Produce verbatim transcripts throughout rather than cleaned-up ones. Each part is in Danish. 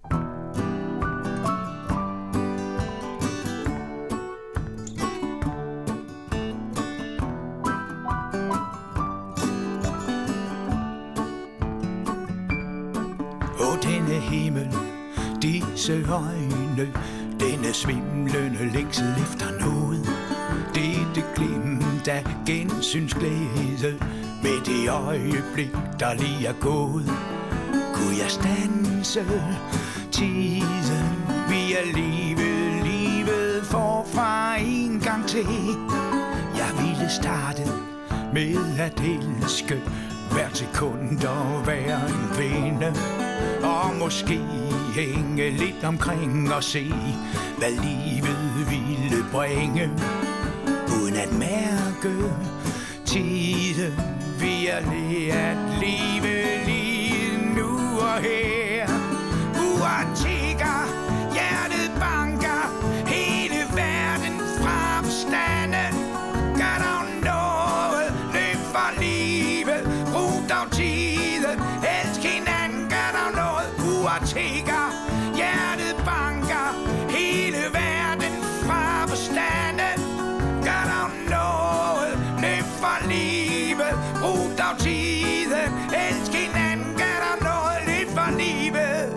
Og denne himmel, disse øjne, denne svimlende længsel efter noget, dette glimt af gensynsglæde med det øjeblik, der lige er gået. Kunne jeg standse tiden, vil jeg leve livet forfra en gang til. Jeg ville starte med at elske hvert sekund og være en kvinde, og måske hænge lidt omkring og se, hvad livet ville bringe. Uden at mærke tiden, vil jeg lære at leve lige nu og her. Uret tigger, hjertet banker, hele verden fra forstanden. Gør dog noget, løb for livet, brug dog tiden, elsk hinanden, gør dog noget. Uret tigger, hjertet banker, hele verden fra forstanden. Gør dog noget, løb for livet, brug dog tiden, elsk hinanden, gør dog noget, løb for livet.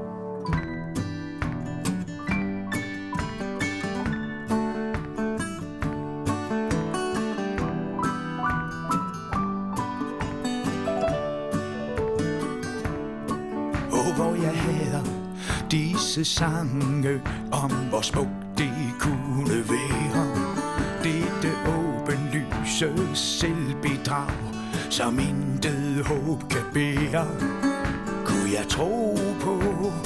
Og hvor jeg hader disse sange om, hvor smukt det kunne være. Dette åbenlyse selvbedrag, som intet håb kan bære. Kunne jeg tro på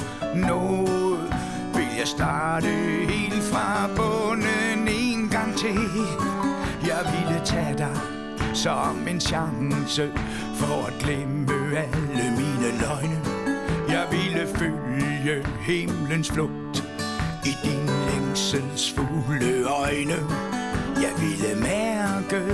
noget, vil jeg starte helt fra bunden en gang til. Jeg ville tage dig som en chance for at glemme alle mine løgne. Jeg ville følge himlens flugt i din længselsfulde øjne. Jeg ville mærke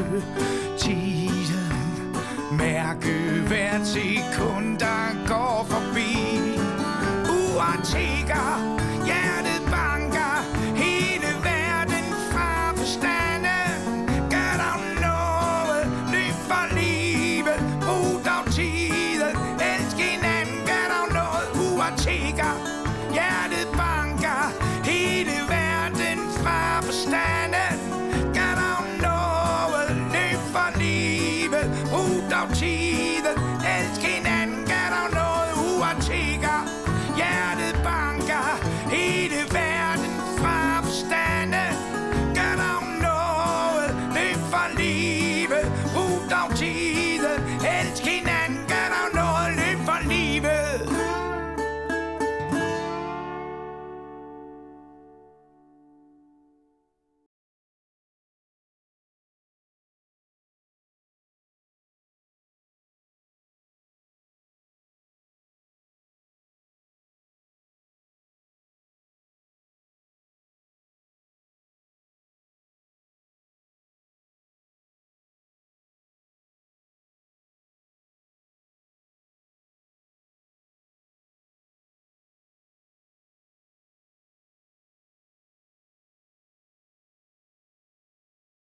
tiden, mærke hvert sekund, der går forbi. Uret tigger, hjertet banker, hele verden fra forstanden. Gør dog noget, løb for livet, brug dog tiden, elsk hinanden, gør dog noget. Uret tigger, hjertet banker, hele verden fra forstanden. Gør dog noget, løb for livet, brug dog tiden, elsk hinanden, gør dog noget. Uret tigger, hjertet banker, hele verden fra forstanden. Gør dog noget, løb for livet, brug dog tiden, elsk hinanden, gør dog noget, løb for livet.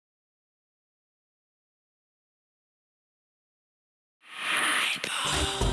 Bye.